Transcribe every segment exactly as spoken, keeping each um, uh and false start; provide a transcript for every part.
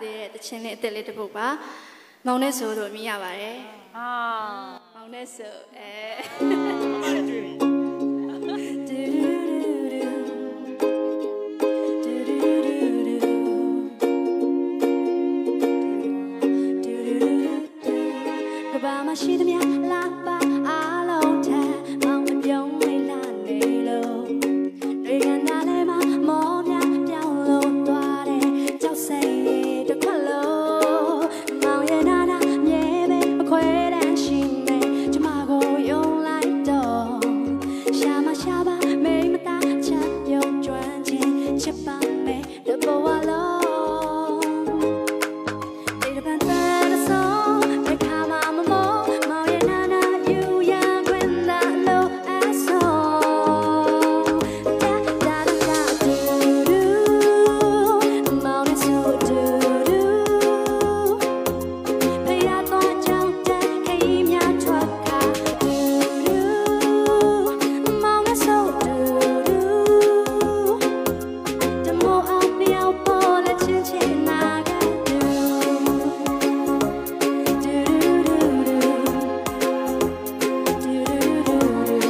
သေးတဲ့တခြင်းလေးအသက်လေးတစ်ပုဒ်ပါမောင်နဲ့ဆိုလို့မြင်ရပါတယ်အာမောင်နဲ့ဆိုအဲဘာမှရှိသမျှလာပါအားလုံးထက်မောင်မပြုံးနေလာနေလို့တွေရန်တာလည်းမမောပြပြောင်းလို့သွားတယ်ကြောက်စိတ်တစ်ခွက်လို့မောင်ရဲ့နာနာမြဲပဲအခွဲတန်းရှိနေကျမကိုယုံလိုက်တော့ရှာမရှာပါမိမသားချက်ပြုံးကျွမ်းခြင်းချစ်ပါမယ်တဘောဝလုံးဒီတပန်တဲ့ဆုံးတစ်ခါမှမမောမောင်ရဲ့နာနာယူရခွင့်သာလို့အဆုံးတာတာတာဒူဒူမောင်နဲ့ဆိုဒူဒူဖေးရတော့ကြောင်းတဲ့ဟိမြထွက်ခါဒူဒူမောင်နဲ့ဆိုဒူဒူတမောအောင်မြောက်ပေါ်လက်ချင်းချင်းနာကဒူဒူဒူဒူဒူဒူ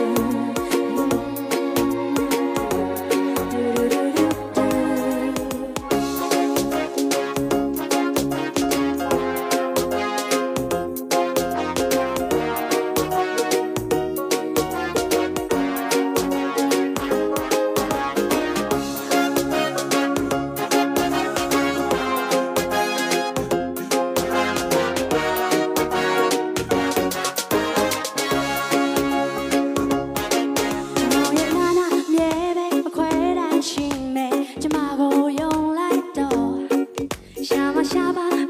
မောင်ရဲ့နာနာမြဲပဲအခွဲတန်းရှိမယ်ကျမကိုယုံလိုက်တော့ရှာမရှာပါ